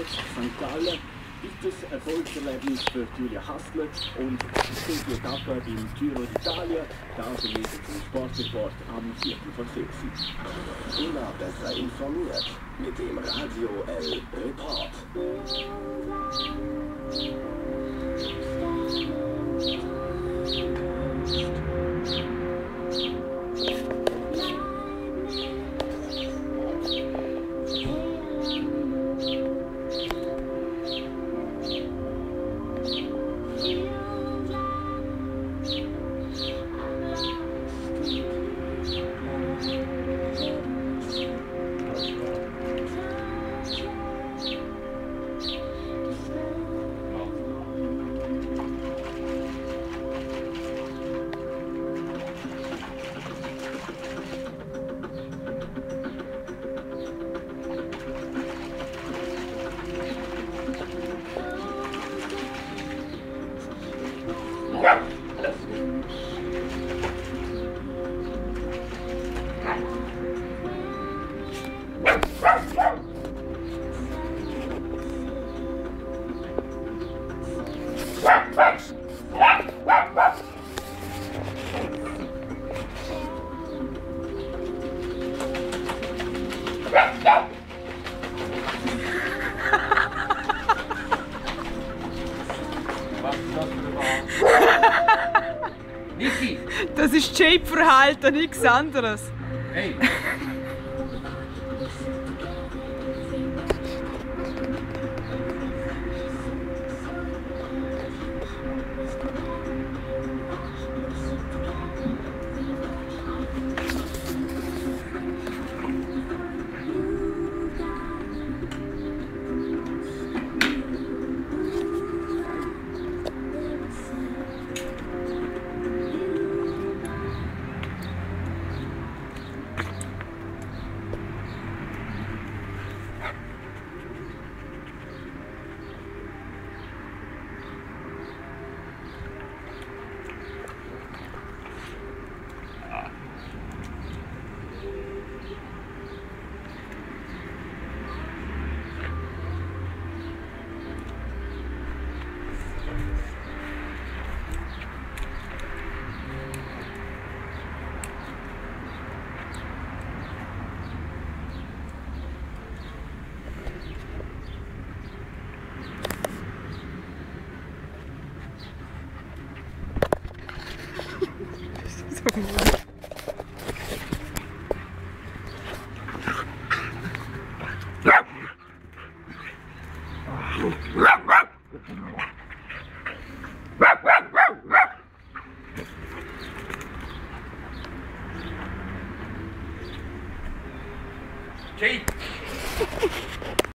Jetzt St. Gallen ist das Erfolgserlebnis für Julia Hassler und die Etappe im Giro d'Italia, da sind wir zum Sportreport am 4:06. Immer besser informiert mit dem Radio L Report. Niki! Das ist Shape-Verhalten, nichts anderes. Hey! Jay!